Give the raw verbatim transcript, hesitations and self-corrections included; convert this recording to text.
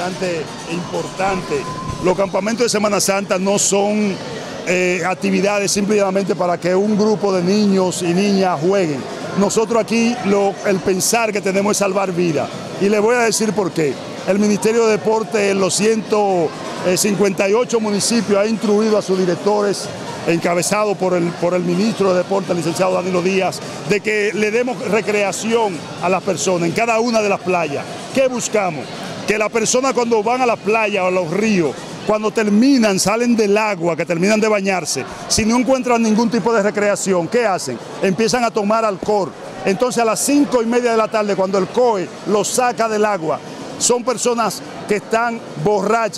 bastante importante. Los campamentos de Semana Santa no son eh, actividades simplemente para que un grupo de niños y niñas jueguen. Nosotros aquí lo, el pensar que tenemos es salvar vidas. Y les voy a decir por qué. El Ministerio de Deporte en los ciento cincuenta y ocho municipios ha instruido a sus directores, encabezado por el, por el ministro de Deporte, el licenciado Danilo Díaz, de que le demos recreación a las personas en cada una de las playas. ¿Qué buscamos? Que las personas cuando van a la playa o a los ríos, cuando terminan, salen del agua, que terminan de bañarse, si no encuentran ningún tipo de recreación, ¿qué hacen? Empiezan a tomar alcohol. Entonces a las cinco y media de la tarde, cuando el C O E los saca del agua, son personas que están borrachas.